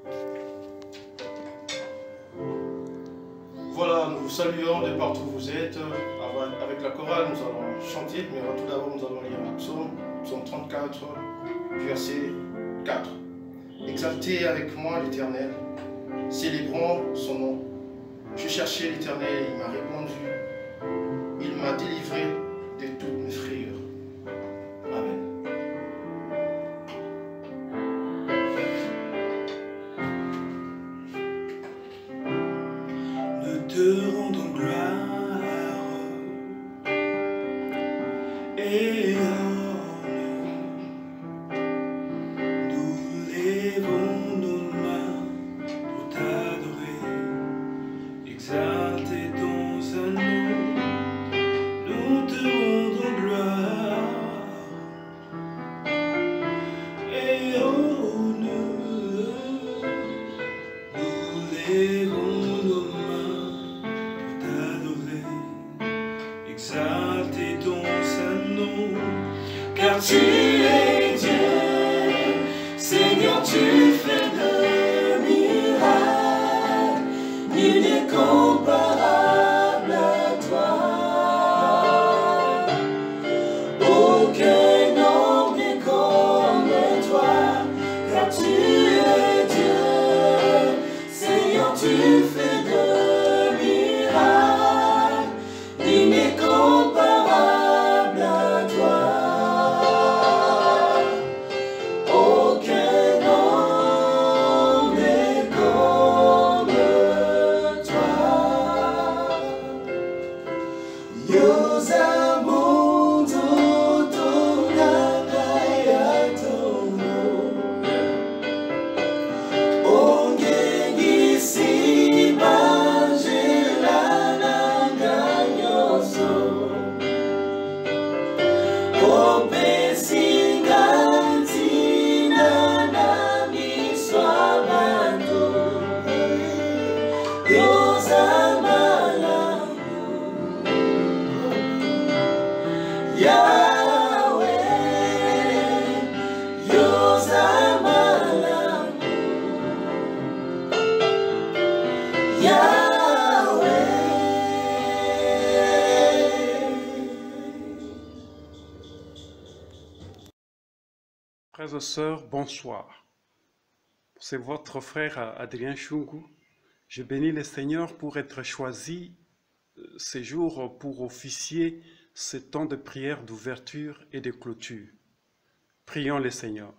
Voilà, nous vous saluons de partout où vous êtes. Avec la chorale, nous allons chanter, mais tout d'abord, nous allons lire un psaume, psaume 34, verset 4. Exaltez avec moi l'Éternel, célébrons son nom. Je cherchais l'Éternel, il m'a répondu, il m'a délivré de toutes mes frayeurs. Amen. Nous te rendons gloire et honneur. Nous lèvons nos mains pour t'adorer, exalter ton saint nom. Nous te rendons gloire et honneur. Nous lèvons nos mains pour t'adorer, exalter ton saint nom. Car tu es Dieu, Seigneur, tu fais de miracles, nul n'est comparable à toi. Aucun nom n'est comme toi, car tu es Dieu, Seigneur, tu fais de miracles, nul n'est comparable à toi. Aucun nom n'est comme toi. Yosamundo tonangaya tono, ongengisi banjelana nganyoso, opesingantina na miswabantu, yosamalamu Yahweh, yosamalamu Frères et sœurs, bonsoir. C'est votre frère Adrien Chungu. Je bénis le Seigneur pour être choisi ces jours pour officier ce temps de prière d'ouverture et de clôture. Prions le Seigneur.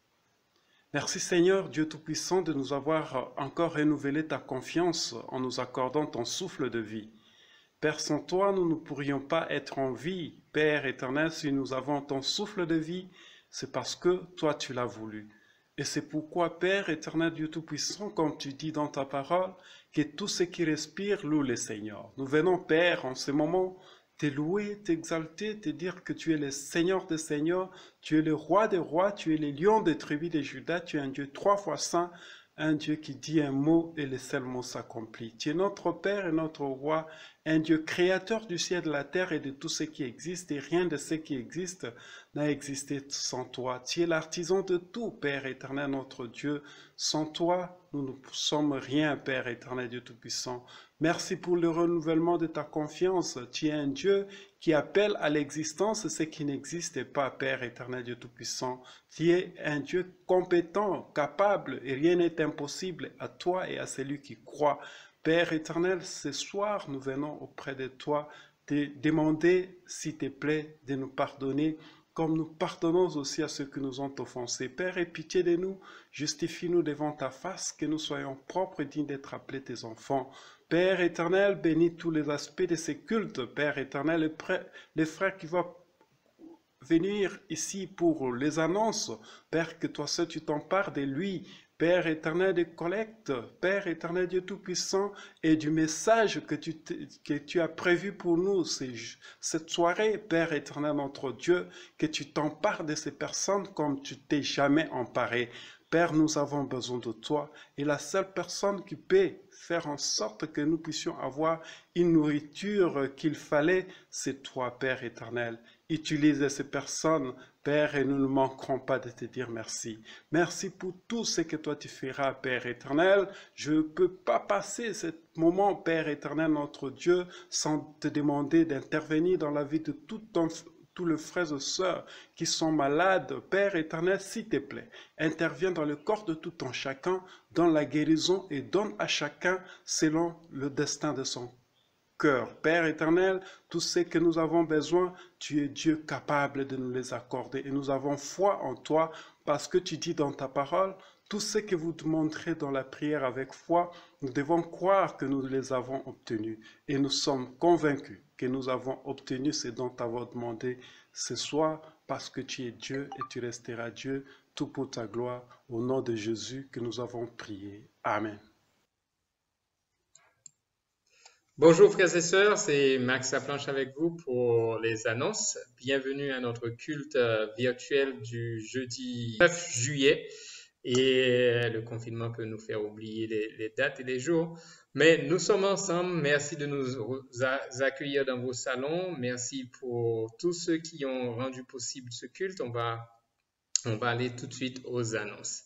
Merci Seigneur, Dieu Tout-Puissant, de nous avoir encore renouvelé ta confiance en nous accordant ton souffle de vie. Père, sans toi, nous ne pourrions pas être en vie. Père éternel, si nous avons ton souffle de vie, c'est parce que toi, tu l'as voulu. Et c'est pourquoi, Père éternel, Dieu Tout-Puissant, comme tu dis dans ta parole, que tout ce qui respire loue le Seigneur. Nous venons, Père, en ce moment, te louer, t'exalter, te dire que tu es le Seigneur des Seigneurs, tu es le Roi des Rois, tu es le Lion des tribus de Juda, tu es un Dieu 3 fois saint, un Dieu qui dit un mot et le seul mot s'accomplit. Tu es notre Père et notre Roi, un Dieu créateur du ciel, de la terre et de tout ce qui existe, et rien de ce qui existe n'a existé sans toi. Tu es l'artisan de tout, Père éternel, notre Dieu. Sans toi, nous ne sommes rien, Père éternel, Dieu Tout-Puissant. Merci pour le renouvellement de ta confiance. Tu es un Dieu qui appelle à l'existence ce qui n'existe pas, Père éternel, Dieu Tout-Puissant. Tu es un Dieu compétent, capable, et rien n'est impossible à toi et à celui qui croit. Père éternel, ce soir, nous venons auprès de toi te demander, s'il te plaît, de nous pardonner, comme nous pardonnons aussi à ceux qui nous ont offensés. Père, aie pitié de nous, justifie-nous devant ta face, que nous soyons propres et dignes d'être appelés tes enfants. Père éternel, bénis tous les aspects de ces cultes. Père éternel, les frères qui vont venir ici pour les annonces, Père, que toi seul tu t'empares de lui. Père éternel des collectes, Père éternel Dieu Tout-Puissant, et du message que tu as prévu pour nous cette soirée, Père éternel notre Dieu, que tu t'empares de ces personnes comme tu t'es jamais emparé. Père, nous avons besoin de toi et la seule personne qui peut faire en sorte que nous puissions avoir une nourriture qu'il fallait, c'est toi, Père éternel. Utilise ces personnes, Père, et nous ne manquerons pas de te dire merci. Merci pour tout ce que toi tu feras, Père éternel. Je ne peux pas passer ce moment, Père éternel, notre Dieu, sans te demander d'intervenir dans la vie de tous les frères et sœurs qui sont malades. Père éternel, s'il te plaît, interviens dans le corps de tout un chacun, dans la guérison et donne à chacun selon le destin de son cœur. Père éternel, tout ce que nous avons besoin, tu es Dieu capable de nous les accorder et nous avons foi en toi parce que tu dis dans ta parole, tout ce que vous demanderez dans la prière avec foi, nous devons croire que nous les avons obtenus et nous sommes convaincus que nous avons obtenu ce dont tu avons demandé ce soir parce que tu es Dieu et tu resteras Dieu, tout pour ta gloire, au nom de Jésus que nous avons prié. Amen. Bonjour frères et sœurs, c'est Max Laplanche avec vous pour les annonces. Bienvenue à notre culte virtuel du jeudi 9 juillet. Et le confinement peut nous faire oublier les dates et les jours. Mais nous sommes ensemble. Merci de nous accueillir dans vos salons. Merci pour tous ceux qui ont rendu possible ce culte. On va aller tout de suite aux annonces.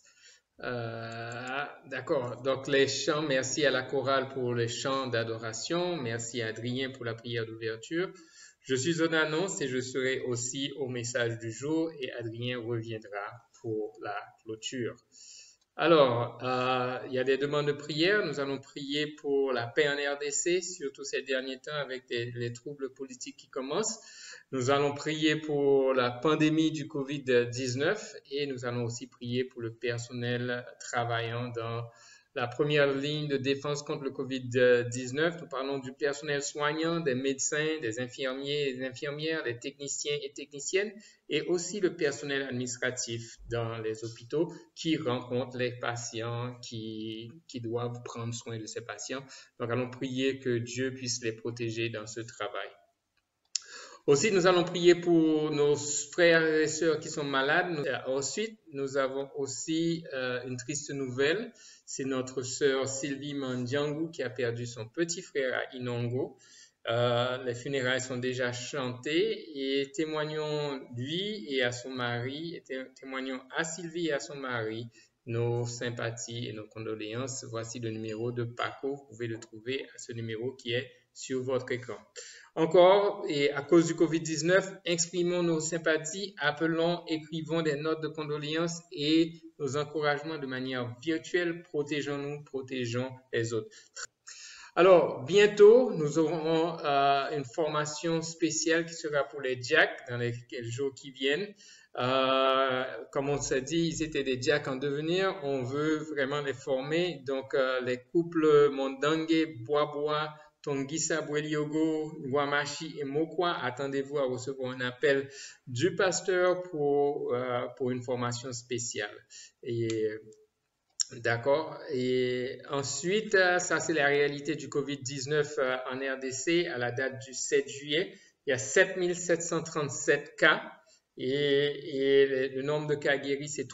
D'accord, donc les chants, merci à la chorale pour les chants d'adoration, merci à Adrien pour la prière d'ouverture. Je suis aux annonces et je serai aussi au message du jour et Adrien reviendra pour la clôture. Alors, il y a des demandes de prière. Nous allons prier pour la paix en RDC, surtout ces derniers temps avec les troubles politiques qui commencent. Nous allons prier pour la pandémie du COVID-19 et nous allons aussi prier pour le personnel travaillant dans la première ligne de défense contre le COVID-19. Nous parlons du personnel soignant, des médecins, des infirmiers et des infirmières, des techniciens et techniciennes et aussi le personnel administratif dans les hôpitaux qui rencontrent les patients qui doivent prendre soin de ces patients. Donc, allons prier que Dieu puisse les protéger dans ce travail. Aussi, nous allons prier pour nos frères et sœurs qui sont malades. Ensuite, nous avons aussi une triste nouvelle. C'est notre sœur Sylvie Mandiangou qui a perdu son petit frère à Inongo. Les funérailles sont déjà chantées et témoignons lui et à son mari, témoignons à Sylvie et à son mari nos sympathies et nos condoléances. Voici le numéro de Paco. Vous pouvez le trouver à ce numéro qui est sur votre écran. Encore, et à cause du COVID-19, exprimons nos sympathies, appelons, écrivons des notes de condoléances et nos encouragements de manière virtuelle. Protégeons-nous, protégeons les autres. Alors, bientôt, nous aurons une formation spéciale qui sera pour les Jacks dans les jours qui viennent. Comme on s'est dit, ils étaient des Jacks en devenir. On veut vraiment les former. Donc, les couples Mondangue, Bois, Tongisa, Bweliogo, Wamashi et Mokwa, attendez-vous à recevoir un appel du pasteur pour une formation spéciale. D'accord. Et ensuite, ça c'est la réalité du COVID-19 en RDC à la date du 7 juillet. Il y a 7737 cas et le nombre de cas guéris c'est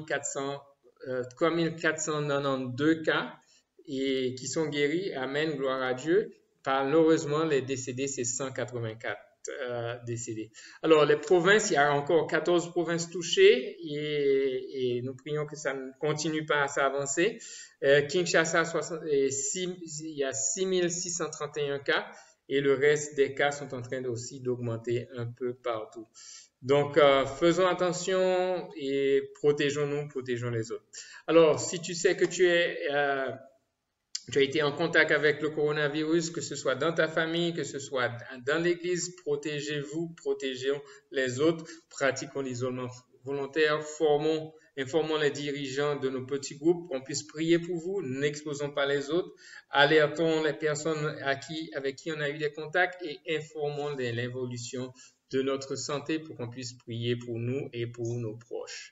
3492 cas et qui sont guéris. Amen, gloire à Dieu. Malheureusement, les décédés, c'est 184 décédés. Alors, les provinces, il y a encore 14 provinces touchées et nous prions que ça ne continue pas à s'avancer. Kinshasa, il y a 6631 cas et le reste des cas sont en train aussi d'augmenter un peu partout. Donc, faisons attention et protégeons-nous, protégeons les autres. Alors, si tu sais que tu as été en contact avec le coronavirus, que ce soit dans ta famille, que ce soit dans l'église, protégez-vous, protégeons les autres, pratiquons l'isolement volontaire, informons les dirigeants de nos petits groupes, qu'on puisse prier pour vous, n'exposons pas les autres, alertons les personnes avec qui on a eu des contacts et informons de l'évolution de notre santé pour qu'on puisse prier pour nous et pour nos proches.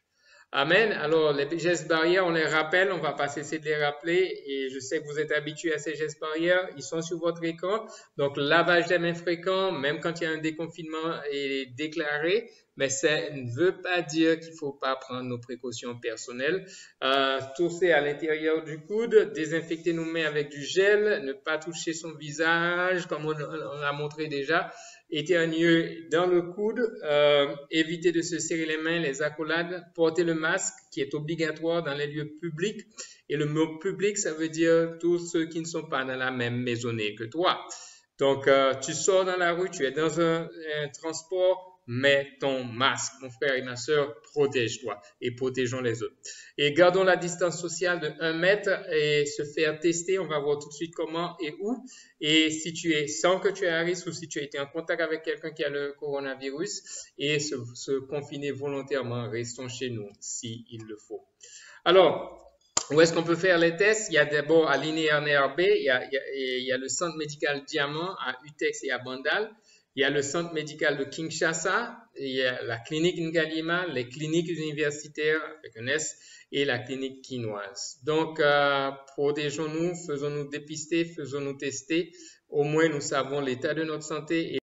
Amen. Alors, les gestes barrières, on les rappelle, on va pas cesser de les rappeler. Et je sais que vous êtes habitués à ces gestes barrières. Ils sont sur votre écran. Donc, lavage des mains fréquent, même quand il y a un déconfinement est déclaré. Mais ça ne veut pas dire qu'il faut pas prendre nos précautions personnelles. Tousser à l'intérieur du coude, désinfecter nos mains avec du gel, ne pas toucher son visage, comme on l'a montré déjà. Éternuer dans le coude, éviter de se serrer les mains, les accolades, porter le masque qui est obligatoire dans les lieux publics. Et le mot public, ça veut dire tous ceux qui ne sont pas dans la même maisonnée que toi. Donc, tu sors dans la rue, tu es dans un transport, mets ton masque. Mon frère et ma sœur, protège-toi et protégeons les autres. Et gardons la distance sociale de 1 mètre et se faire tester. On va voir tout de suite comment et où. Et si tu es sans que tu aies un risque ou si tu as été en contact avec quelqu'un qui a le coronavirus et se confiner volontairement, restons chez nous s'il le faut. Alors, où est-ce qu'on peut faire les tests? Il y a d'abord à l'INERB, il y a le centre médical Diamant à Utex et à Bandal. Il y a le centre médical de Kinshasa, il y a la clinique Ngalima, les cliniques universitaires avec un S et la clinique quinoise. Donc, protégeons-nous, faisons-nous dépister, faisons-nous tester. Au moins, nous savons l'état de notre santé. Et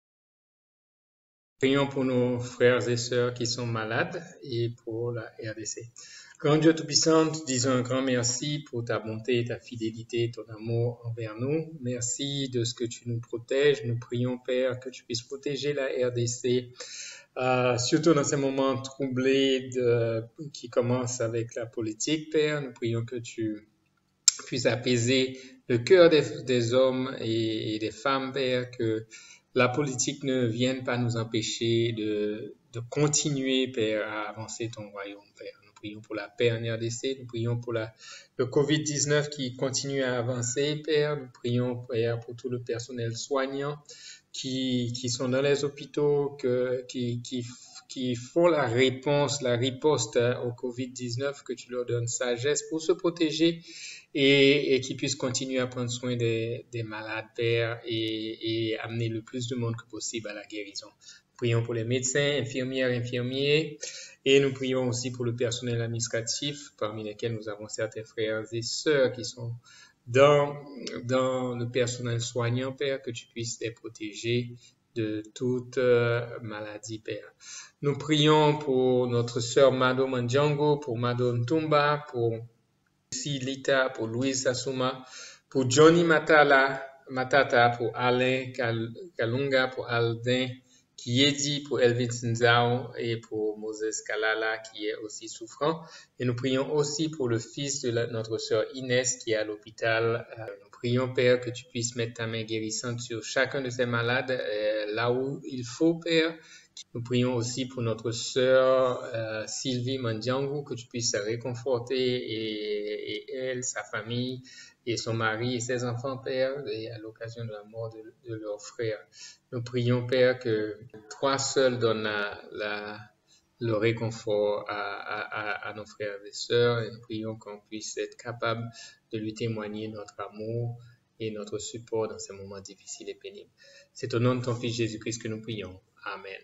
prions pour nos frères et sœurs qui sont malades et pour la RDC. Grand Dieu Tout-Puissant, nous disons un grand merci pour ta bonté, ta fidélité, ton amour envers nous. Merci de ce que tu nous protèges. Nous prions, Père, que tu puisses protéger la RDC, surtout dans ces moments troublés qui commencent avec la politique, Père. Nous prions que tu puisses apaiser le cœur des hommes et des femmes, Père, que la politique ne vienne pas nous empêcher de continuer, Père, à avancer ton royaume, Père. Nous prions pour la paix en RDC, nous prions pour le COVID-19 qui continue à avancer, Père. Nous prions, Père, pour tout le personnel soignant qui sont dans les hôpitaux, qui font la réponse, la riposte au COVID-19, que tu leur donnes sagesse pour se protéger et qu'ils puissent continuer à prendre soin des malades, Père, et amener le plus de monde que possible à la guérison. Prions pour les médecins, infirmières, infirmiers, et nous prions aussi pour le personnel administratif, parmi lesquels nous avons certains frères et sœurs qui sont dans le personnel soignant, Père, que tu puisses les protéger de toute maladie, Père. Nous prions pour notre sœur Mado Mandjango, pour Mado Ntumba, pour Lita, pour Louise Sassouma, pour Johnny Matata, pour Alain Kalunga, pour Aldin Kiedi, pour Elvin Sinzao et pour Moses Kalala qui est aussi souffrant. Et nous prions aussi pour le fils de notre sœur Inès qui est à l'hôpital. Nous prions, Père, que tu puisses mettre ta main guérissante sur chacun de ces malades là où il faut, Père. Nous prions aussi pour notre sœur Sylvie Mandjango, que tu puisses la réconforter et elle, sa famille et son mari et ses enfants, Père, et à l'occasion de la mort de leur frère. Nous prions, Père, que toi seul donnes le réconfort à nos frères et sœurs, et nous prions qu'on puisse être capable de lui témoigner notre amour et notre support dans ces moments difficiles et pénibles. C'est au nom de ton Fils Jésus-Christ que nous prions. Amen.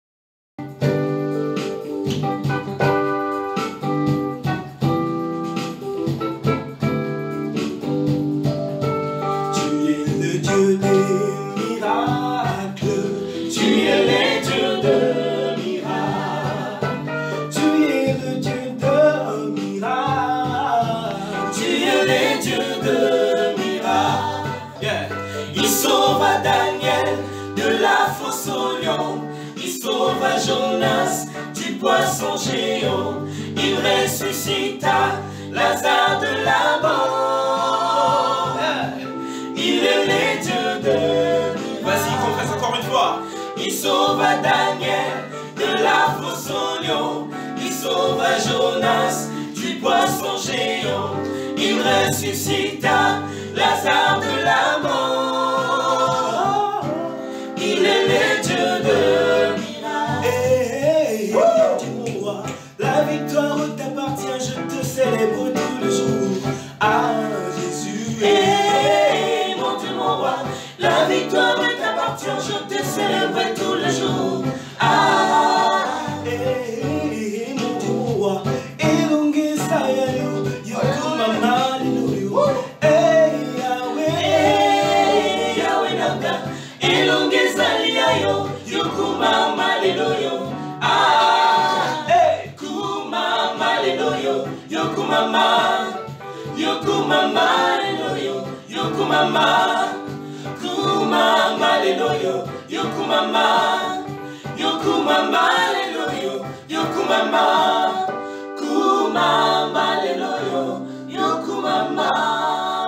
Il sauva Jonas du poisson géant, il ressuscita Lazare de la mort. Il est le Dieu de... Vas-y, confesse encore une fois. Il sauva Daniel de la fosse au lion, il sauva Jonas du poisson géant, il ressuscita Lazare de la mort. Il est le Dieu de miracles. Dis-moi, la victoire t'appartient, je te célèbre tout le jour. Ah, Jésus. Mon Dieu, mon roi, la victoire t'appartient, je te célèbre tout le jour. Ah, mon Dieu, mon roi, Yokumama, Yokumama, Yokumama, Kumama, Yokumama, Yokumama, Yokumama, Kumama, Yokumama.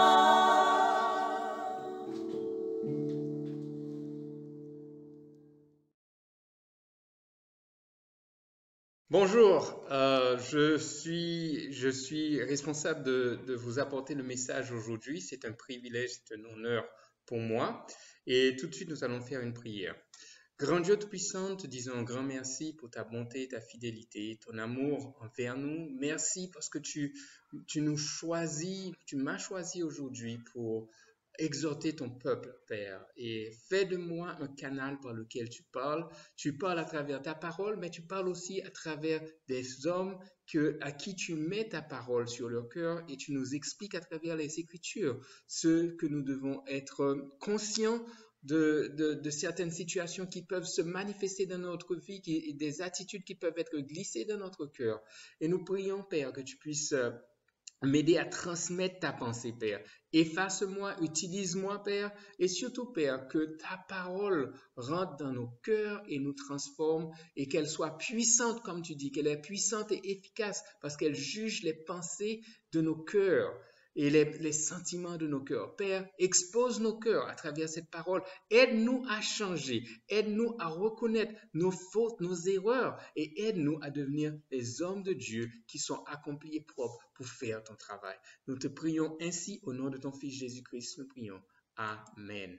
Bonjour, je suis responsable de vous apporter le message aujourd'hui. C'est un privilège, c'est un honneur pour moi. Et tout de suite, nous allons faire une prière. Grand Dieu Tout-Puissant, te disons un grand merci pour ta bonté, ta fidélité, ton amour envers nous. Merci parce que tu nous choisis, tu m'as choisi aujourd'hui pour exhorter ton peuple, Père, et fais de moi un canal par lequel tu parles. Tu parles à travers ta parole, mais tu parles aussi à travers des hommes à qui tu mets ta parole sur leur cœur et tu nous expliques à travers les Écritures ce que nous devons être conscients de certaines situations qui peuvent se manifester dans notre vie, des attitudes qui peuvent être glissées dans notre cœur. Et nous prions, Père, que tu puisses m'aider à transmettre ta pensée, Père. Efface-moi, utilise-moi, Père, et surtout, Père, que ta parole rentre dans nos cœurs et nous transforme et qu'elle soit puissante, comme tu dis, qu'elle est puissante et efficace parce qu'elle juge les pensées de nos cœurs et les sentiments de nos cœurs. Père, expose nos cœurs à travers cette parole. Aide-nous à changer. Aide-nous à reconnaître nos fautes, nos erreurs et aide-nous à devenir les hommes de Dieu qui sont accomplis et propres pour faire ton travail. Nous te prions ainsi au nom de ton Fils Jésus-Christ. Nous prions. Amen.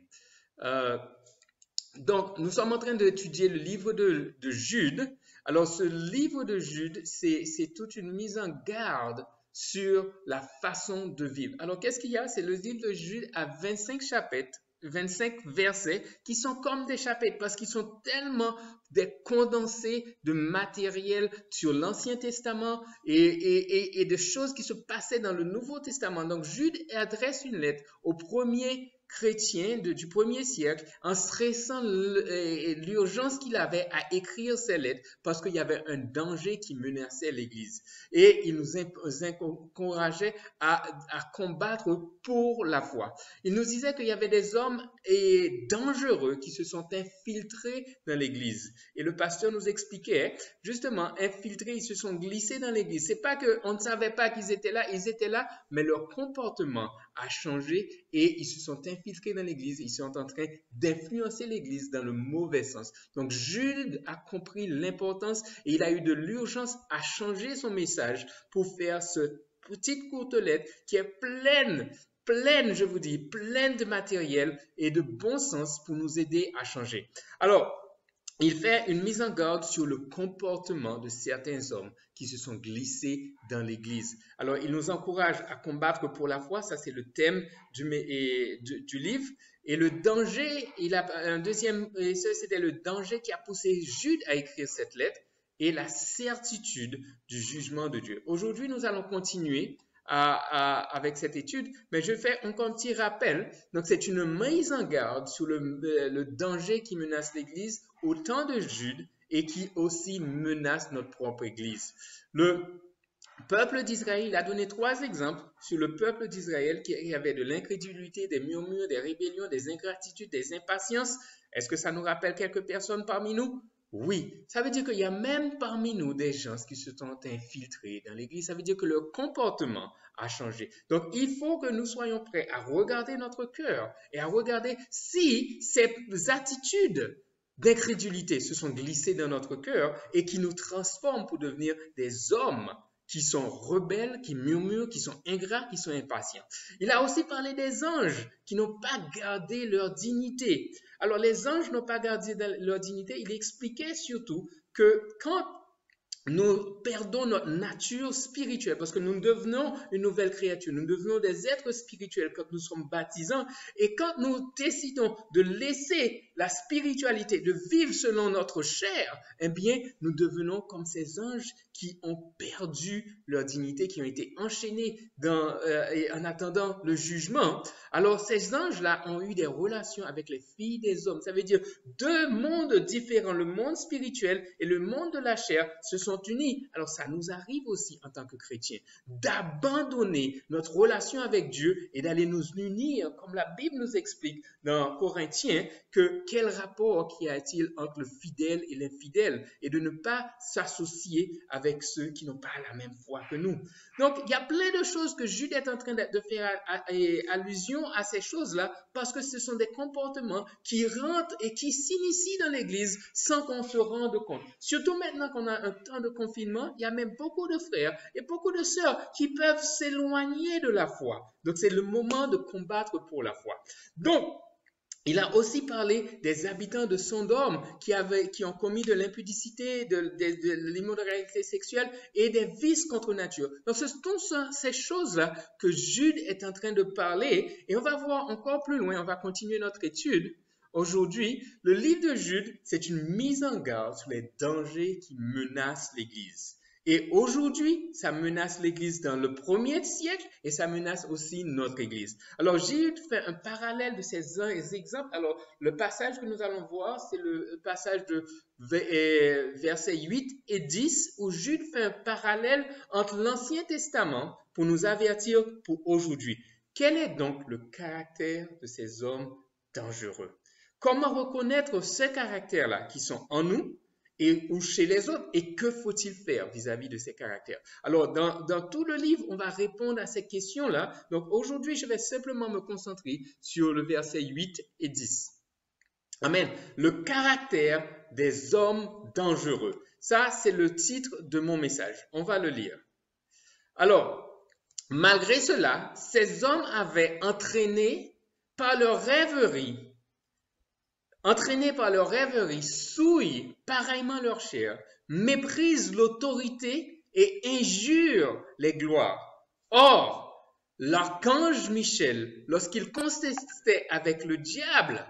Donc, nous sommes en train d'étudier le livre de Jude. Alors, ce livre de Jude, c'est toute une mise en garde sur la façon de vivre. Alors, qu'est-ce qu'il y a? C'est le livre de Jude à 25 chapitres, 25 versets qui sont comme des chapitres parce qu'ils sont tellement des condensés de matériel sur l'Ancien Testament et de choses qui se passaient dans le Nouveau Testament. Donc, Jude adresse une lettre aux premiers chrétiens du premier siècle en stressant l'urgence qu'il avait à écrire ces lettres parce qu'il y avait un danger qui menaçait l'Église. Et il nous encourageait à combattre pour la foi. Il nous disait qu'il y avait des hommes dangereux qui se sont infiltrés dans l'Église. Et le pasteur nous expliquait, justement, infiltrés, ils se sont glissés dans l'Église. C'est pas qu'on ne savait pas qu'ils étaient là, mais leur comportement a changé et ils se sont infiltrés dans l'Église. Ils sont en train d'influencer l'Église dans le mauvais sens. Donc, Jude a compris l'importance et il a eu de l'urgence à changer son message pour faire cette petite courte lettre qui est pleine, je vous dis, pleine de matériel et de bon sens pour nous aider à changer. Alors, il fait une mise en garde sur le comportement de certains hommes qui se sont glissés dans l'Église. Alors, il nous encourage à combattre pour la foi, ça c'est le thème du livre. Et le danger, il a un deuxième, c'était le danger qui a poussé Jude à écrire cette lettre et la certitude du jugement de Dieu. Aujourd'hui, nous allons continuer avec cette étude, mais je fais encore un petit rappel. Donc, c'est une mise en garde sur le danger qui menace l'Église au temps de Jude et qui aussi menace notre propre Église. Le peuple d'Israël, il a donné 3 exemples sur le peuple d'Israël qui avait de l'incrédulité, des murmures, des rébellions, des ingratitudes, des impatiences. Est-ce que ça nous rappelle quelques personnes parmi nous? Oui, ça veut dire qu'il y a même parmi nous des gens qui se sont infiltrés dans l'Église. Ça veut dire que leur comportement a changé. Donc, il faut que nous soyons prêts à regarder notre cœur et à regarder si ces attitudes d'incrédulité se sont glissées dans notre cœur et qui nous transforment pour devenir des hommes qui sont rebelles, qui murmurent, qui sont ingrats, qui sont impatients. Il a aussi parlé des anges qui n'ont pas gardé leur dignité. Alors, les anges n'ont pas gardé leur dignité. Il expliquait surtout que quand nous perdons notre nature spirituelle parce que nous devenons une nouvelle créature, nous devenons des êtres spirituels quand nous sommes baptisants et quand nous décidons de laisser la spiritualité, de vivre selon notre chair, eh bien, nous devenons comme ces anges qui ont perdu leur dignité, qui ont été enchaînés en attendant le jugement. Alors, ces anges-là ont eu des relations avec les filles des hommes. Ça veut dire 2 mondes différents, le monde spirituel et le monde de la chair se sont sont unis. Alors ça nous arrive aussi en tant que chrétiens d'abandonner notre relation avec Dieu et d'aller nous unir, comme la Bible nous explique dans Corinthiens, que quel rapport y a-t-il entre le fidèle et l'infidèle, et de ne pas s'associer avec ceux qui n'ont pas la même foi que nous. Donc il y a plein de choses que Jude est en train de faire allusion à ces choses-là, parce que ce sont des comportements qui rentrent et qui s'initient dans l'Église sans qu'on se rende compte. Surtout maintenant qu'on a un temps de confinement, il y a même beaucoup de frères et beaucoup de sœurs qui peuvent s'éloigner de la foi. Donc c'est le moment de combattre pour la foi. Donc, il a aussi parlé des habitants de Sodome qui ont commis de l'impudicité, de l'immoralité sexuelle et des vices contre nature. Donc, ce sont ces choses-là que Jude est en train de parler, et on va voir encore plus loin, on va continuer notre étude. Aujourd'hui, le livre de Jude, c'est une mise en garde sur les dangers qui menacent l'Église. Et aujourd'hui, ça menace l'Église dans le 1er siècle et ça menace aussi notre Église. Alors, Jude fait un parallèle de ces exemples. Alors, le passage que nous allons voir, c'est le passage de versets 8 et 10, où Jude fait un parallèle entre l'Ancien Testament pour nous avertir pour aujourd'hui. Quel est donc le caractère de ces hommes dangereux? Comment reconnaître ces caractères-là qui sont en nous ou chez les autres, et que faut-il faire vis-à-vis de ces caractères? Alors, dans tout le livre, on va répondre à ces questions-là. Donc, aujourd'hui, je vais simplement me concentrer sur le verset 8 et 10. Amen. Le caractère des hommes dangereux. Ça, c'est le titre de mon message. On va le lire. Alors, malgré cela, ces hommes avaient entraîné par leur rêverie, souillent pareillement leur chair, méprisent l'autorité et injurent les gloires. Or, l'archange Michel, lorsqu'il contestait avec le diable,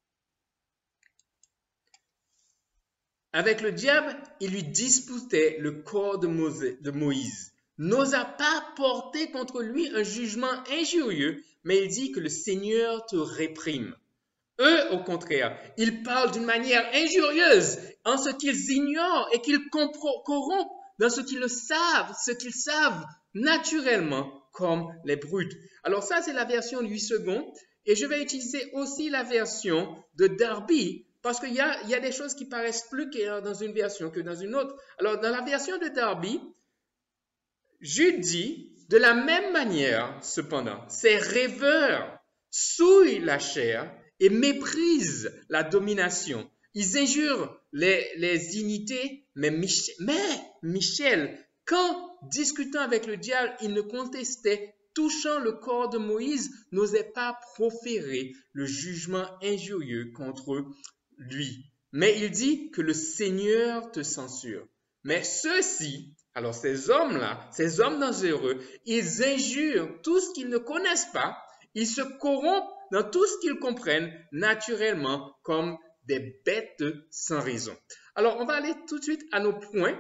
il lui disputait le corps de Moïse, n'osa pas porter contre lui un jugement injurieux, mais il dit que le Seigneur te réprime. Eux, au contraire, ils parlent d'une manière injurieuse en ce qu'ils ignorent et qu'ils corrompent dans ce qu'ils savent naturellement comme les brutes. Alors ça, c'est la version 8 secondes, et je vais utiliser aussi la version de Darby, parce qu'il y a des choses qui paraissent plus claires dans une version que dans une autre. Alors, dans la version de Darby, Jude dit, de la même manière, cependant, ces rêveurs souillent la chair et méprisent la domination. Ils injurent les dignités, mais Michel, quand discutant avec le diable, il ne contestait, touchant le corps de Moïse, n'osait pas proférer le jugement injurieux contre lui. Mais il dit que le Seigneur te censure. Mais ceux-ci, alors ces hommes-là, ces hommes dangereux, ils injurent tout ce qu'ils ne connaissent pas, ils se corrompent dans tout ce qu'ils comprennent naturellement comme des bêtes sans raison. Alors, on va aller tout de suite à nos points.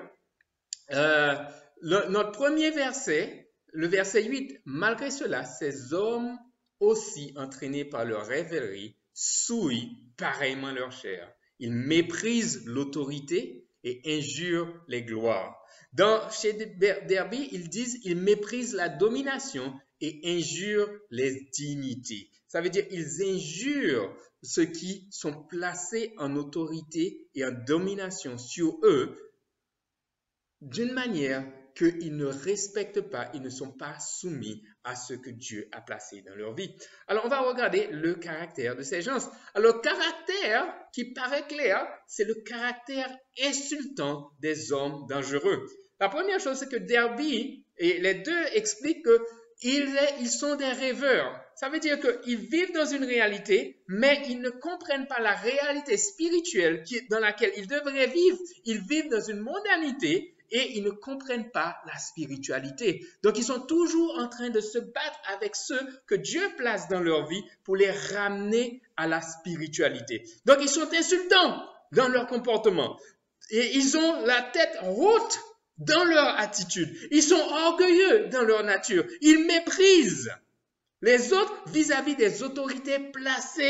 Notre premier verset, le verset 8, malgré cela, ces hommes aussi entraînés par leur rêverie souillent pareillement leur chair. Ils méprisent l'autorité et injurent les gloires. Chez Derby, ils disent ils méprisent la domination et injurent les dignités. Ça veut dire ils injurent ceux qui sont placés en autorité et en domination sur eux d'une manière qu'ils ne respectent pas, ils ne sont pas soumis à ce que Dieu a placé dans leur vie. Alors, on va regarder le caractère de ces gens. Alors, le caractère qui paraît clair, c'est le caractère insultant des hommes dangereux. La première chose, c'est que Derby et les deux expliquent qu'ils sont des rêveurs. Ça veut dire qu'ils vivent dans une réalité, mais ils ne comprennent pas la réalité spirituelle dans laquelle ils devraient vivre. Ils vivent dans une mondanité et ils ne comprennent pas la spiritualité. Donc, ils sont toujours en train de se battre avec ceux que Dieu place dans leur vie pour les ramener à la spiritualité. Donc, ils sont insultants dans leur comportement. Et ils ont la tête haute dans leur attitude. Ils sont orgueilleux dans leur nature. Ils méprisent les autres vis-à-vis des autorités placées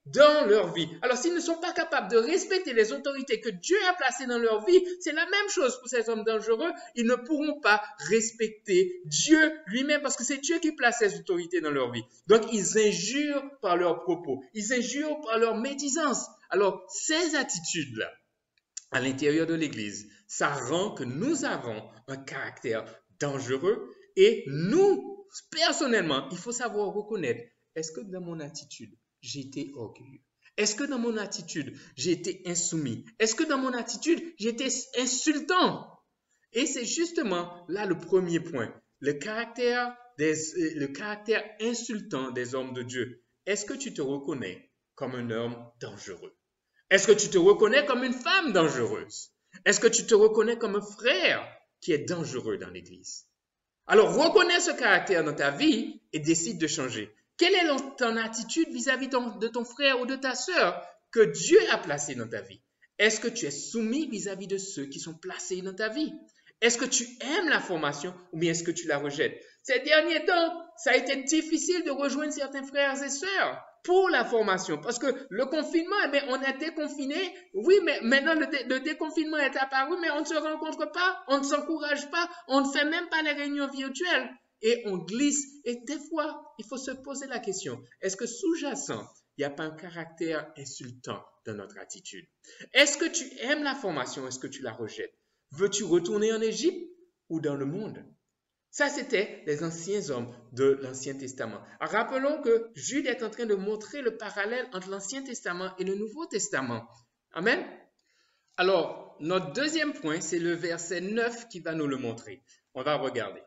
dans leur vie. Alors, s'ils ne sont pas capables de respecter les autorités que Dieu a placées dans leur vie, c'est la même chose pour ces hommes dangereux. Ils ne pourront pas respecter Dieu lui-même parce que c'est Dieu qui place ces autorités dans leur vie. Donc, ils injurent par leurs propos. Ils injurent par leur médisance. Alors, ces attitudes-là, à l'intérieur de l'Église, ça rend que nous avons un caractère dangereux et nous, personnellement, il faut savoir reconnaître, est-ce que dans mon attitude, j'ai été orgueilleux? Est-ce que dans mon attitude, j'ai été insoumis? Est-ce que dans mon attitude, j'ai été insultant? Et c'est justement là le premier point, le caractère insultant des hommes de Dieu. Est-ce que tu te reconnais comme un homme dangereux? Est-ce que tu te reconnais comme une femme dangereuse? Est-ce que tu te reconnais comme un frère qui est dangereux dans l'Église? Alors, reconnais ce caractère dans ta vie et décide de changer. Quelle est ton attitude vis-à-vis de ton frère ou de ta sœur que Dieu a placé dans ta vie? Est-ce que tu es soumis vis-à-vis de ceux qui sont placés dans ta vie? Est-ce que tu aimes la formation ou bien est-ce que tu la rejettes? Ces derniers temps, ça a été difficile de rejoindre certains frères et sœurs pour la formation parce que le confinement, on a été confinés. Oui, mais maintenant le déconfinement est apparu, mais on ne se rencontre pas, on ne s'encourage pas, on ne fait même pas les réunions virtuelles. Et on glisse. Et des fois, il faut se poser la question, est-ce que sous-jacent, il n'y a pas un caractère insultant dans notre attitude? Est-ce que tu aimes la formation? Est-ce que tu la rejettes? Veux-tu retourner en Égypte ou dans le monde? Ça, c'était les anciens hommes de l'Ancien Testament. Alors, rappelons que Jude est en train de montrer le parallèle entre l'Ancien Testament et le Nouveau Testament. Amen? Alors, notre deuxième point, c'est le verset 9 qui va nous le montrer. On va regarder.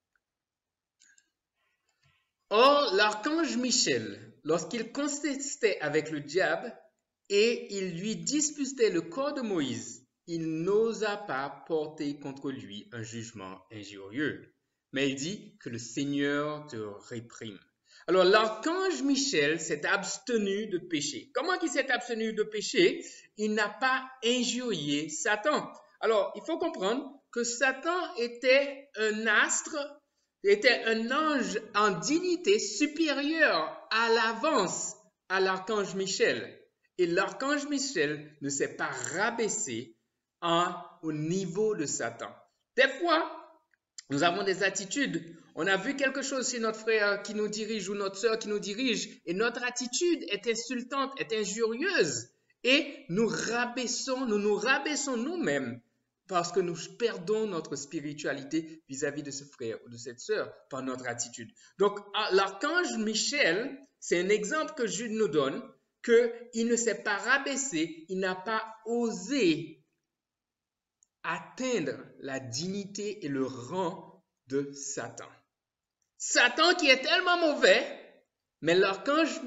Or, l'archange Michel, lorsqu'il contestait avec le diable et il lui disputait le corps de Moïse, il n'osa pas porter contre lui un jugement injurieux. Mais il dit que le Seigneur te réprime. Alors, l'archange Michel s'est abstenu de pécher. Comment il s'est abstenu de pécher? Il n'a pas injurié Satan. Alors, il faut comprendre que Satan était un astre, était un ange en dignité supérieure à l'avance à l'archange Michel. Et l'archange Michel ne s'est pas rabaissé au niveau de Satan. Des fois, nous avons des attitudes. On a vu quelque chose chez notre frère qui nous dirige ou notre sœur qui nous dirige et notre attitude est insultante, est injurieuse. Et nous nous rabaissons nous-mêmes parce que nous perdons notre spiritualité vis-à-vis de ce frère ou de cette sœur par notre attitude. Donc, l'archange Michel, c'est un exemple que Jude nous donne, qu'il ne s'est pas rabaissé, il n'a pas osé atteindre la dignité et le rang de Satan. Satan qui est tellement mauvais, mais l'archange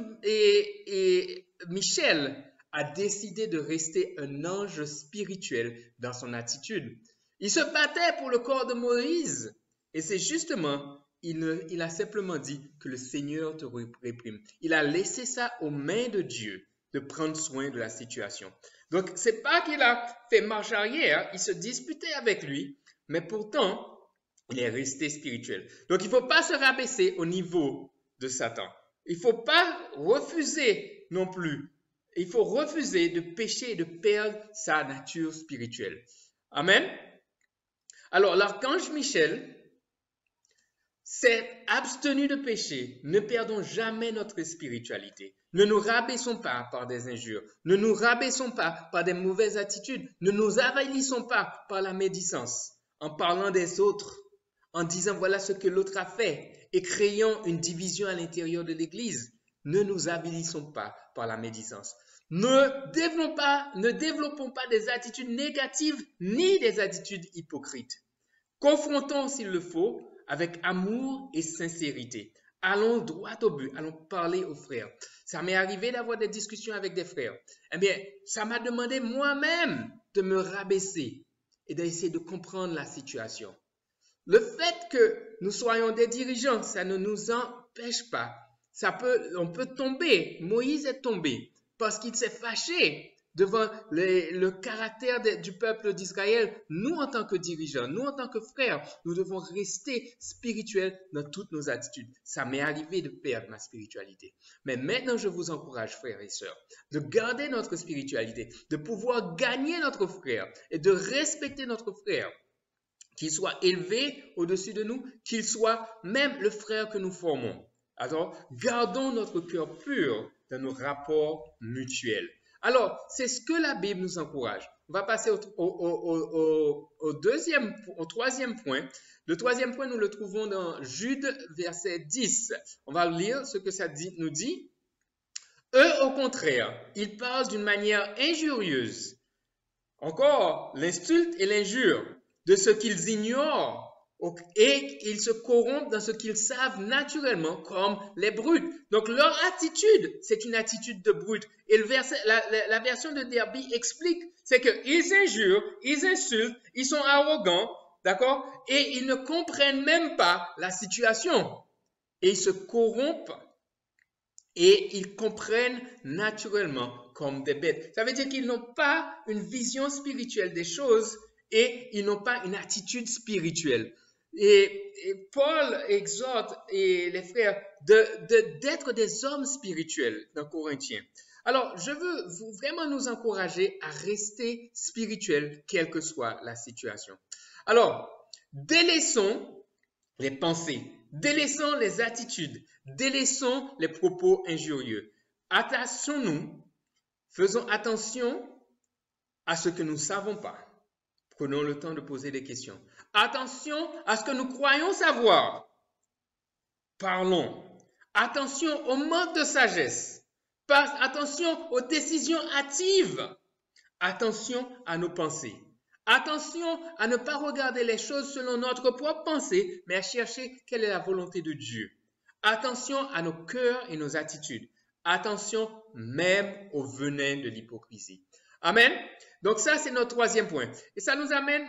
Michel a décidé de rester un ange spirituel dans son attitude. Il se battait pour le corps de Moïse et c'est justement, il a simplement dit que le Seigneur te réprime. Il a laissé ça aux mains de Dieu de prendre soin de la situation. Donc, c'est pas qu'il a fait marche arrière, il se disputait avec lui, mais pourtant, il est resté spirituel. Donc, il ne faut pas se rabaisser au niveau de Satan. Il ne faut pas refuser non plus. Il faut refuser de pécher et de perdre sa nature spirituelle. Amen. Alors, l'archange Michel s'est abstenu de pécher. Ne perdons jamais notre spiritualité. Ne nous rabaissons pas par des injures. Ne nous rabaissons pas par des mauvaises attitudes. Ne nous avilissons pas par la médisance. En parlant des autres, en disant voilà ce que l'autre a fait et créant une division à l'intérieur de l'Église. Ne nous avilissons pas par la médisance. Ne développons pas des attitudes négatives ni des attitudes hypocrites. Confrontons s'il le faut avec amour et sincérité. Allons droit au but, allons parler aux frères. Ça m'est arrivé d'avoir des discussions avec des frères. Eh bien, ça m'a demandé moi-même de me rabaisser et d'essayer de comprendre la situation. Le fait que nous soyons des dirigeants, ça ne nous empêche pas. On peut tomber. Moïse est tombé parce qu'il s'est fâché devant le caractère du peuple d'Israël, nous en tant que dirigeants, nous en tant que frères, nous devons rester spirituels dans toutes nos attitudes. Ça m'est arrivé de perdre ma spiritualité. Mais maintenant, je vous encourage, frères et sœurs, de garder notre spiritualité, de pouvoir gagner notre frère et de respecter notre frère, qu'il soit élevé au-dessus de nous, qu'il soit même le frère que nous formons. Alors, gardons notre cœur pur dans nos rapports mutuels. Alors, c'est ce que la Bible nous encourage. On va passer au troisième point. Le troisième point, nous le trouvons dans Jude, verset 10. On va lire ce que ça nous dit. Eux, au contraire, ils parlent d'une manière injurieuse. Encore, l'insulte et l'injure de ce qu'ils ignorent. Et ils se corrompent dans ce qu'ils savent naturellement comme les brutes. Donc leur attitude, c'est une attitude de brute. Et la version de Derby explique, c'est qu'ils injurent, ils insultent, ils sont arrogants, d'accord? Et ils ne comprennent même pas la situation. Et ils se corrompent et ils comprennent naturellement comme des bêtes. Ça veut dire qu'ils n'ont pas une vision spirituelle des choses et ils n'ont pas une attitude spirituelle. Et Paul exhorte les frères d'être des hommes spirituels dans Corinthiens. Alors, je veux vraiment nous encourager à rester spirituels, quelle que soit la situation. Alors, délaissons les pensées, délaissons les attitudes, délaissons les propos injurieux. Attachons-nous, faisons attention à ce que nous ne savons pas. Prenons le temps de poser des questions. Attention à ce que nous croyons savoir. Parlons. Attention au manque de sagesse. Attention aux décisions hâtives. Attention à nos pensées. Attention à ne pas regarder les choses selon notre propre pensée, mais à chercher quelle est la volonté de Dieu. Attention à nos cœurs et nos attitudes. Attention même au venin de l'hypocrisie. Amen. Donc ça, c'est notre troisième point. Et ça nous amène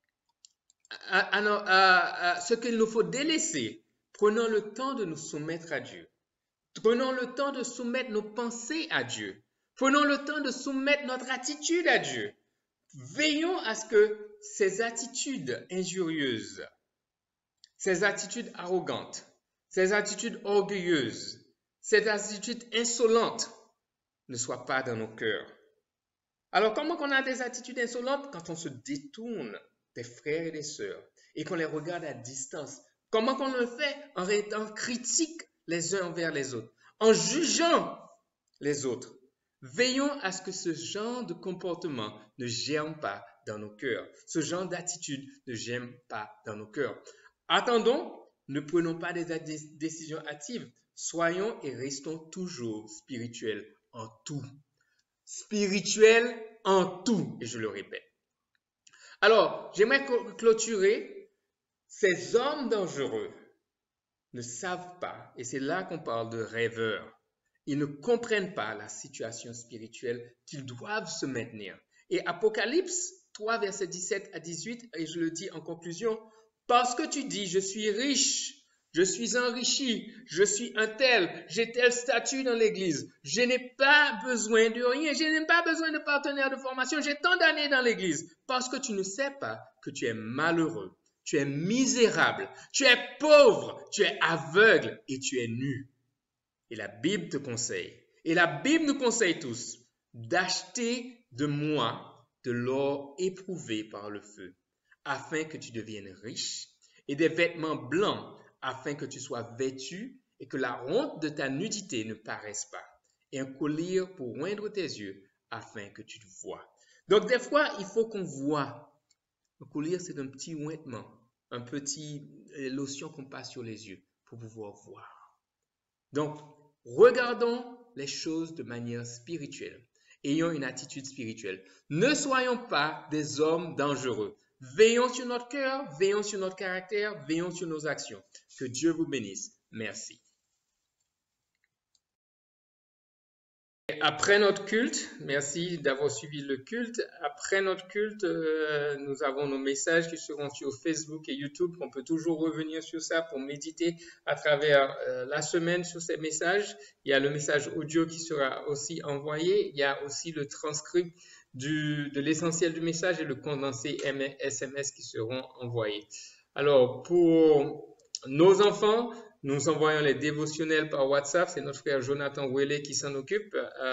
à ce qu'il nous faut délaisser. Prenons le temps de nous soumettre à Dieu. Prenons le temps de soumettre nos pensées à Dieu. Prenons le temps de soumettre notre attitude à Dieu. Veillons à ce que ces attitudes injurieuses, ces attitudes arrogantes, ces attitudes orgueilleuses, ces attitudes insolentes ne soient pas dans nos cœurs. Alors, comment on a des attitudes insolentes? Quand on se détourne des frères et des sœurs et qu'on les regarde à distance. Comment qu'on le fait? En étant critique les uns envers les autres, en jugeant les autres. Veillons à ce que ce genre de comportement ne germe pas dans nos cœurs. Ce genre d'attitude ne germe pas dans nos cœurs. Attendons, ne prenons pas des décisions hâtives. Soyons et restons toujours spirituels en tout. Spirituel en tout, et je le répète. Alors, j'aimerais clôturer. Ces hommes dangereux ne savent pas, et c'est là qu'on parle de rêveurs, ils ne comprennent pas la situation spirituelle qu'ils doivent se maintenir. Et Apocalypse 3, versets 17 à 18, et je le dis en conclusion, parce que tu dis, je suis riche, je suis enrichi, je suis un tel, j'ai tel statut dans l'église. Je n'ai pas besoin de rien, je n'ai pas besoin de partenaire de formation, j'ai tant d'années dans l'église. Parce que tu ne sais pas que tu es malheureux, tu es misérable, tu es pauvre, tu es aveugle et tu es nu. Et la Bible te conseille, et la Bible nous conseille tous, d'acheter de moi de l'or éprouvé par le feu, afin que tu deviennes riche, et des vêtements blancs, afin que tu sois vêtu et que la honte de ta nudité ne paraisse pas, et un collier pour oindre tes yeux, afin que tu te vois. Donc des fois, il faut qu'on voit. Un collier, c'est un petit ointement, un petit lotion qu'on passe sur les yeux pour pouvoir voir. Donc, regardons les choses de manière spirituelle. Ayons une attitude spirituelle. Ne soyons pas des hommes dangereux. Veillons sur notre cœur, veillons sur notre caractère, veillons sur nos actions. Que Dieu vous bénisse. Merci. Après notre culte, merci d'avoir suivi le culte. Après notre culte, nous avons nos messages qui seront sur Facebook et YouTube. On peut toujours revenir sur ça pour méditer à travers la semaine sur ces messages. Il y a le message audio qui sera aussi envoyé. Il y a aussi le transcript de l'essentiel du message et le condensé SMS qui seront envoyés. Alors, pour nos enfants, nous envoyons les dévotionnels par WhatsApp. C'est notre frère Jonathan Ouellet qui s'en occupe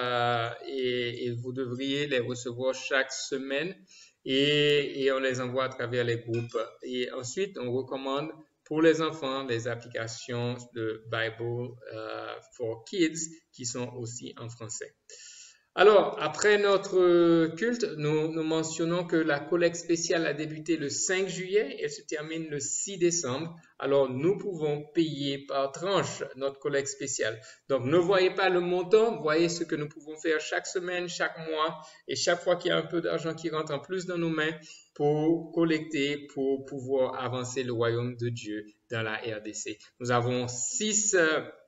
et vous devriez les recevoir chaque semaine et on les envoie à travers les groupes. Et ensuite, on recommande pour les enfants les applications de Bible for Kids qui sont aussi en français. Alors, après notre culte, nous mentionnons que la collecte spéciale a débuté le 5 juillet et se termine le 6 décembre. Alors, nous pouvons payer par tranche notre collecte spéciale. Donc, ne voyez pas le montant, voyez ce que nous pouvons faire chaque semaine, chaque mois et chaque fois qu'il y a un peu d'argent qui rentre en plus dans nos mains pour collecter, pour pouvoir avancer le royaume de Dieu dans la RDC. Nous avons 6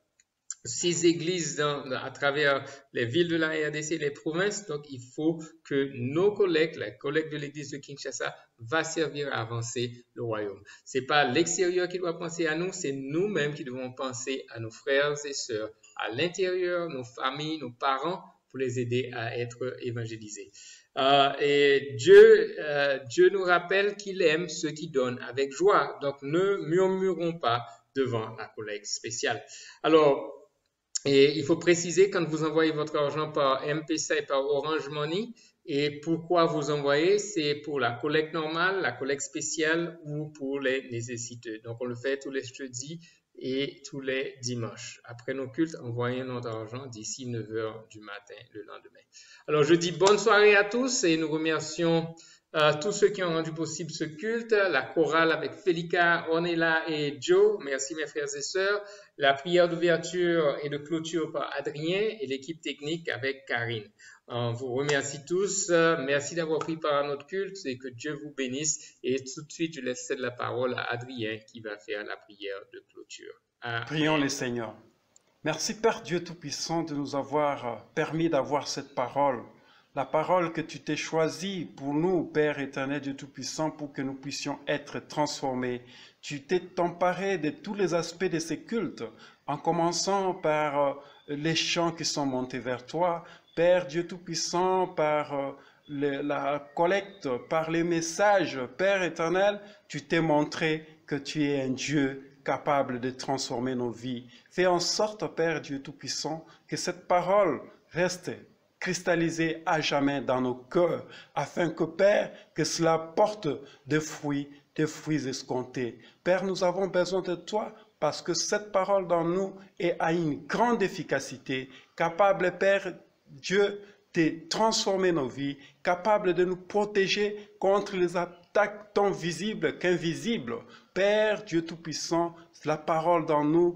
églises à travers les villes de la RDC, les provinces. Donc, il faut que nos collectes, la collecte de l'église de Kinshasa, va servir à avancer le royaume. C'est pas l'extérieur qui doit penser à nous, c'est nous-mêmes qui devons penser à nos frères et sœurs à l'intérieur, nos familles, nos parents, pour les aider à être évangélisés. Et Dieu nous rappelle qu'il aime ceux qui donnent avec joie. Donc, ne murmurons pas devant la collecte spéciale. Alors, et il faut préciser quand vous envoyez votre argent par M-Pesa et par Orange Money, et pourquoi vous envoyez, c'est pour la collecte normale, la collecte spéciale ou pour les nécessiteux. Donc, on le fait tous les jeudis et tous les dimanches. Après nos cultes, envoyez notre argent d'ici 9 h du matin le lendemain. Alors, je dis bonne soirée à tous et nous remercions tous ceux qui ont rendu possible ce culte, la chorale avec Félika, Ornella et Joe, merci mes frères et sœurs, la prière d'ouverture et de clôture par Adrien et l'équipe technique avec Karine. On vous remercie tous, merci d'avoir pris part à notre culte et que Dieu vous bénisse. Et tout de suite, je laisse la parole à Adrien qui va faire la prière de clôture. Prions les Seigneurs. Merci Père Dieu Tout-Puissant de nous avoir permis d'avoir cette parole. La parole que tu t'es choisie pour nous, Père éternel Dieu Tout-Puissant, pour que nous puissions être transformés. Tu t'es emparé de tous les aspects de ces cultes, en commençant par les chants qui sont montés vers toi, Père Dieu Tout-Puissant, par la collecte, par les messages. Père éternel, tu t'es montré que tu es un Dieu capable de transformer nos vies. Fais en sorte, Père Dieu Tout-Puissant, que cette parole reste cristallisé à jamais dans nos cœurs, afin que, Père, que cela porte des fruits escomptés. Père, nous avons besoin de toi parce que cette parole dans nous a une grande efficacité, capable, Père Dieu, de transformer nos vies, capable de nous protéger contre les attaques tant visibles qu'invisibles. Père Dieu Tout-Puissant, la parole dans nous,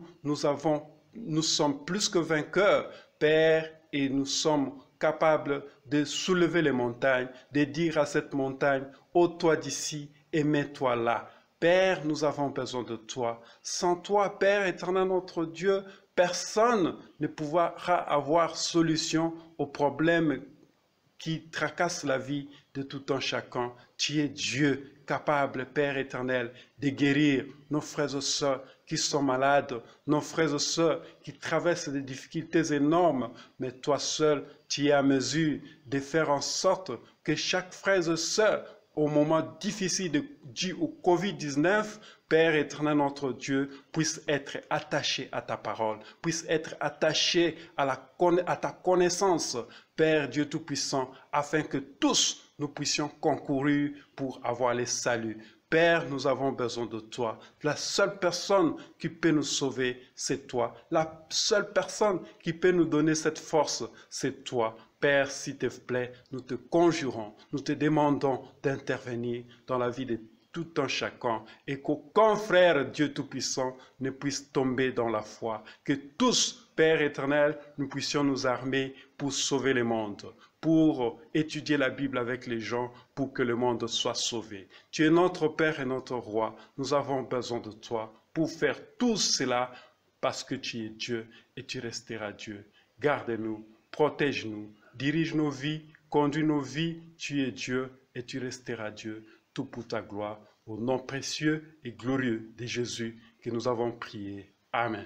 nous sommes plus que vainqueurs, Père, et nous sommes capables de soulever les montagnes, de dire à cette montagne, ôte-toi d'ici et mets-toi là. Père, nous avons besoin de toi. Sans toi, Père éternel notre Dieu, personne ne pourra avoir solution aux problèmes qui tracassent la vie de tout un chacun. Tu es Dieu capable, Père éternel, de guérir nos frères et sœurs qui sont malades, nos frères et sœurs qui traversent des difficultés énormes, mais toi seul, tu es à mesure de faire en sorte que chaque frère et sœur, au moment difficile dû au Covid-19, Père éternel notre Dieu, puisse être attaché à ta parole, puisse être attaché à ta connaissance, Père Dieu Tout-Puissant, afin que tous nous puissions concourir pour avoir le salut. Père, nous avons besoin de toi. La seule personne qui peut nous sauver, c'est toi. La seule personne qui peut nous donner cette force, c'est toi. Père, s'il te plaît, nous te conjurons, nous te demandons d'intervenir dans la vie de tout un chacun et qu'aucun frère Dieu Tout-Puissant ne puisse tomber dans la foi. Que tous, Père éternel, nous puissions nous armer pour sauver le monde, pour étudier la Bible avec les gens, pour que le monde soit sauvé. Tu es notre Père et notre Roi. Nous avons besoin de toi pour faire tout cela parce que tu es Dieu et tu resteras Dieu. Garde-nous protège-nous, dirige nos vies, conduis nos vies. Tu es Dieu et tu resteras Dieu, tout pour ta gloire. Au nom précieux et glorieux de Jésus que nous avons prié. Amen.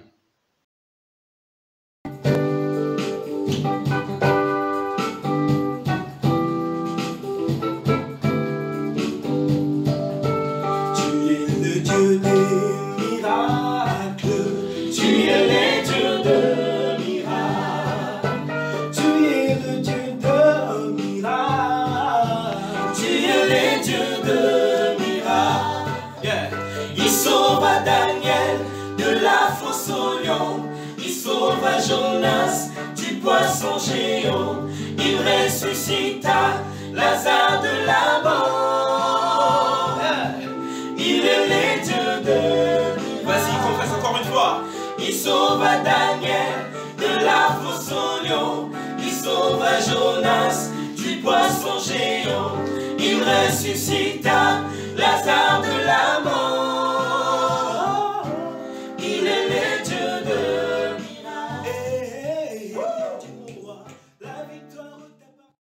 Il sauva Jonas du poisson géant. Il ressuscita Lazare de la mort. Il est le Dieu de... Vas-y, confesse encore une fois. Il sauva Daniel de la fosse au lion. Il sauva Jonas du poisson géant. Il ressuscita Lazare de la mort.